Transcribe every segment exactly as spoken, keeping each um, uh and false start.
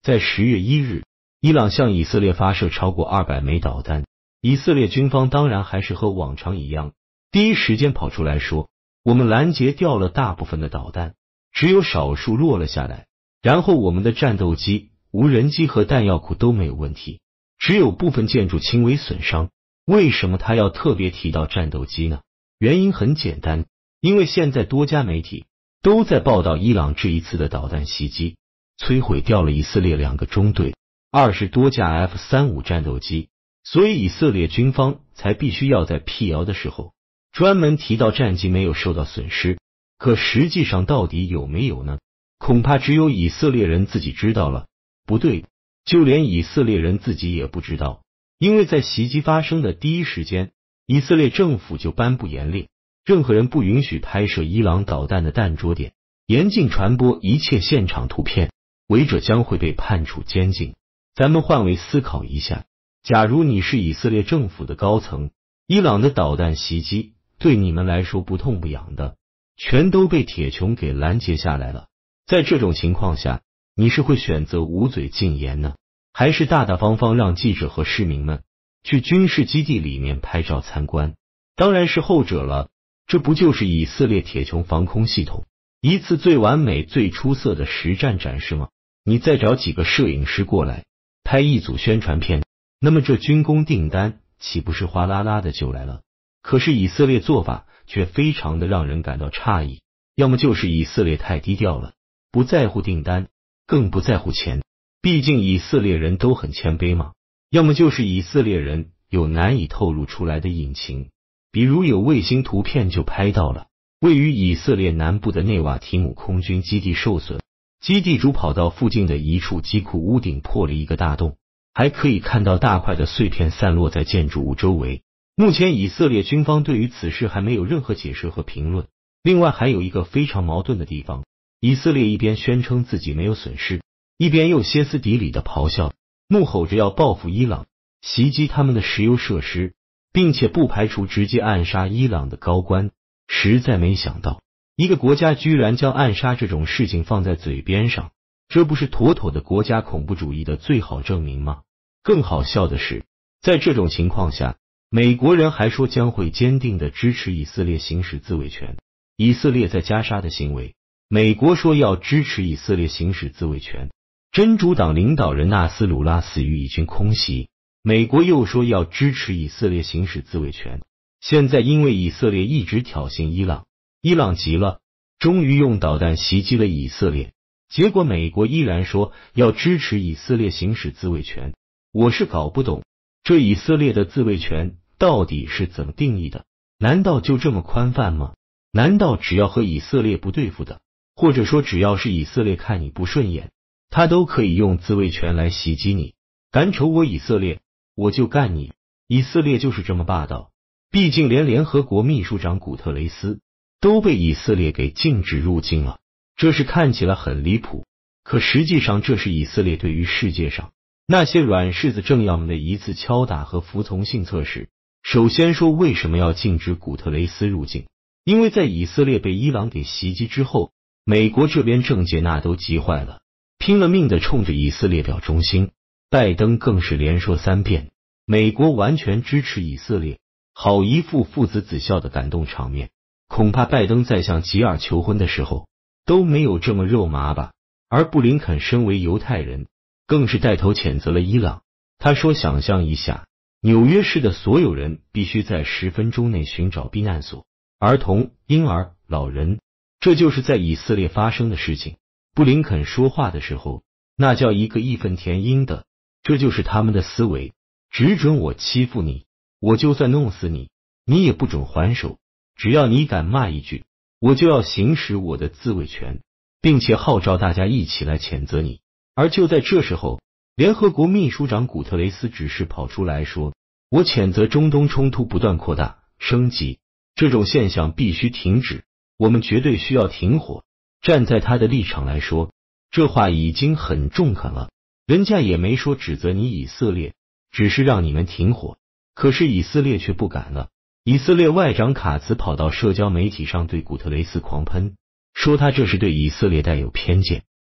在十月一日，伊朗向以色列发射超过二百枚导弹，以色列军方当然还是和往常一样，第一时间跑出来说，我们拦截掉了大部分的导弹，只有少数落了下来，然后我们的战斗机、无人机和弹药库都没有问题，只有部分建筑轻微损伤。为什么他要特别提到战斗机呢？原因很简单，因为现在多家媒体都在报道伊朗这一次的导弹袭击摧毁掉了以色列两个中队、二十多架 F 三十五 战斗机，所以以色列军方才必须要在辟谣的时候专门提到战机没有受到损失。可实际上到底有没有呢？恐怕只有以色列人自己知道了。不对，就连以色列人自己也不知道，因为在袭击发生的第一时间，以色列政府就颁布严令，任何人不允许拍摄伊朗导弹的弹着点，严禁传播一切现场图片，违者将会被判处监禁。咱们换位思考一下，假如你是以色列政府的高层，伊朗的导弹袭击对你们来说不痛不痒的，全都被铁穹给拦截下来了。在这种情况下，你是会选择捂嘴禁言呢，还是大大方方让记者和市民们去军事基地里面拍照参观？当然是后者了。这不就是以色列铁穹防空系统一次最完美、最出色的实战展示吗？你再找几个摄影师过来拍一组宣传片，那么这军工订单岂不是哗啦啦的就来了？可是以色列做法却非常的让人感到诧异，要么就是以色列太低调了，不在乎订单，更不在乎钱，毕竟以色列人都很谦卑嘛。要么就是以色列人有难以透露出来的隐情，比如有卫星图片就拍到了位于以色列南部的内瓦提姆空军基地受损，基地主跑道附近的一处机库屋顶破了一个大洞，还可以看到大块的碎片散落在建筑物周围。目前以色列军方对于此事还没有任何解释和评论。另外还有一个非常矛盾的地方，以色列一边宣称自己没有损失，一边又歇斯底里的咆哮，怒吼着要报复伊朗，袭击他们的石油设施，并且不排除直接暗杀伊朗的高官。实在没想到，一个国家居然将暗杀这种事情放在嘴边上，这不是妥妥的国家恐怖主义的最好证明吗？更好笑的是，在这种情况下，美国人还说将会坚定的支持以色列行使自卫权。以色列在加沙的行为，美国说要支持以色列行使自卫权。真主党领导人纳斯鲁拉死于以军空袭，美国又说要支持以色列行使自卫权。现在因为以色列一直挑衅伊朗，伊朗急了，终于用导弹袭击了以色列，结果美国依然说要支持以色列行使自卫权。我是搞不懂，这以色列的自卫权到底是怎么定义的？难道就这么宽泛吗？难道只要和以色列不对付的，或者说只要是以色列看你不顺眼，他都可以用自卫权来袭击你？敢瞅我以色列，我就干你！以色列就是这么霸道。毕竟连联合国秘书长古特雷斯都被以色列给禁止入境了，这是看起来很离谱，可实际上这是以色列对于世界上那些软柿子政要们的一次敲打和服从性测试。首先说为什么要禁止古特雷斯入境，因为在以色列被伊朗给袭击之后，美国这边政界那都急坏了，拼了命的冲着以色列表忠心，拜登更是连说三遍美国完全支持以色列，好一副父子子孝的感动场面。恐怕拜登在向吉尔求婚的时候都没有这么肉麻吧。而布林肯身为犹太人，更是带头谴责了伊朗。他说想象一下，纽约市的所有人必须在十分钟内寻找避难所，儿童、婴儿、老人，这就是在以色列发生的事情。布林肯说话的时候那叫一个义愤填膺的，这就是他们的思维，只准我欺负你，我就算弄死你，你也不准还手，只要你敢骂一句，我就要行使我的自卫权，并且号召大家一起来谴责你。而就在这时候，联合国秘书长古特雷斯只是跑出来说，我谴责中东冲突不断扩大升级，这种现象必须停止，我们绝对需要停火。站在他的立场来说，这话已经很中肯了，人家也没说指责你以色列，只是让你们停火。可是以色列却不敢了，以色列外长卡茨跑到社交媒体上对古特雷斯狂喷，说他这是对以色列带有偏见，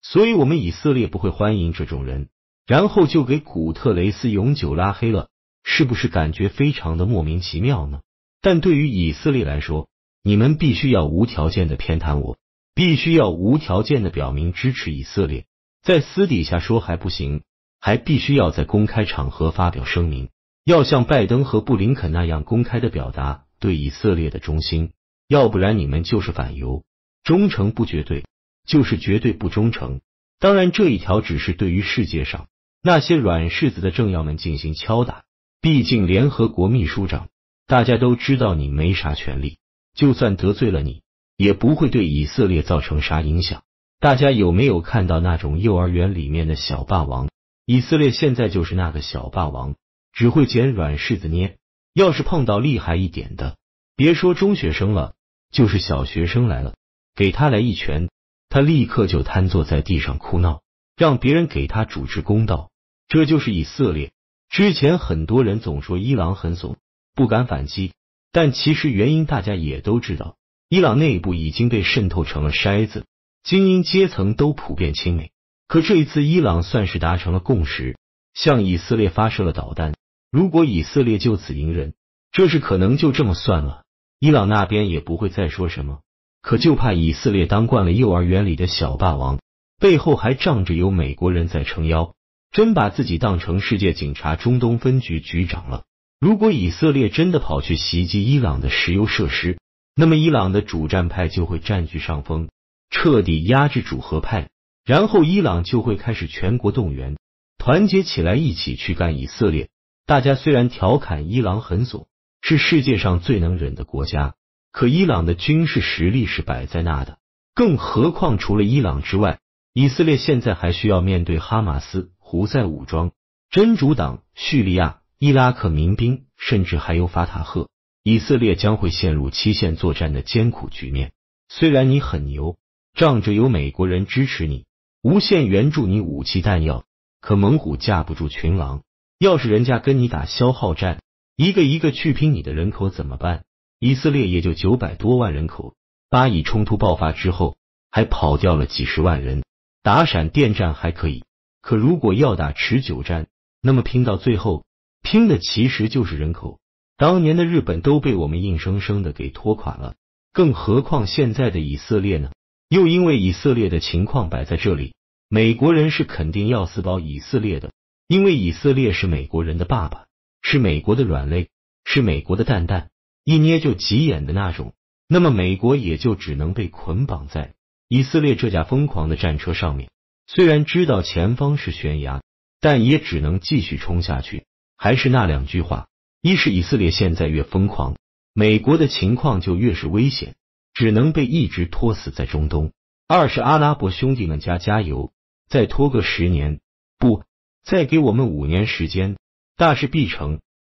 所以我们以色列不会欢迎这种人，然后就给古特雷斯永久拉黑了，是不是感觉非常的莫名其妙呢？但对于以色列来说，你们必须要无条件的偏袒我，必须要无条件的表明支持以色列，在私底下说还不行，还必须要在公开场合发表声明，要像拜登和布林肯那样公开的表达对以色列的忠心，要不然你们就是反犹，忠诚不绝对，就是绝对不忠诚。当然这一条只是对于世界上那些软柿子的政要们进行敲打，毕竟联合国秘书长，大家都知道你没啥权利，就算得罪了你，也不会对以色列造成啥影响。大家有没有看到那种幼儿园里面的小霸王？以色列现在就是那个小霸王，只会捡软柿子捏，要是碰到厉害一点的，别说中学生了，就是小学生来了，给他来一拳，他立刻就瘫坐在地上哭闹，让别人给他主持公道。这就是以色列。之前很多人总说伊朗很怂，不敢反击，但其实原因大家也都知道，伊朗内部已经被渗透成了筛子，精英阶层都普遍亲美。可这一次伊朗算是达成了共识，向以色列发射了导弹，如果以色列就此隐忍，这事可能就这么算了，伊朗那边也不会再说什么。可就怕以色列当惯了幼儿园里的小霸王，背后还仗着有美国人在撑腰，真把自己当成世界警察中东分局局长了。如果以色列真的跑去袭击伊朗的石油设施，那么伊朗的主战派就会占据上风，彻底压制主和派，然后伊朗就会开始全国动员，团结起来一起去干以色列。大家虽然调侃伊朗很怂，是世界上最能忍的国家，可伊朗的军事实力是摆在那的，更何况除了伊朗之外，以色列现在还需要面对哈马斯、胡塞武装、真主党、叙利亚、伊拉克民兵，甚至还有法塔赫。以色列将会陷入七线作战的艰苦局面。虽然你很牛，仗着有美国人支持你，无限援助你武器弹药，可猛虎架不住群狼，要是人家跟你打消耗战，一个一个去拼你的人口怎么办？以色列也就九百多万人口，巴以冲突爆发之后，还跑掉了几十万人，打闪电战还可以，可如果要打持久战，那么拼到最后，拼的其实就是人口。当年的日本都被我们硬生生的给拖垮了，更何况现在的以色列呢？又因为以色列的情况摆在这里，美国人是肯定要死保以色列的，因为以色列是美国人的爸爸，是美国的软肋，是美国的蛋蛋，一捏就急眼的那种。那么美国也就只能被捆绑在以色列这架疯狂的战车上面，虽然知道前方是悬崖，但也只能继续冲下去。还是那两句话，一是以色列现在越疯狂，美国的情况就越是危险，只能被一直拖死在中东。二是阿拉伯兄弟们加加油，再拖个十年，不，再给我们五年时间，大事必成。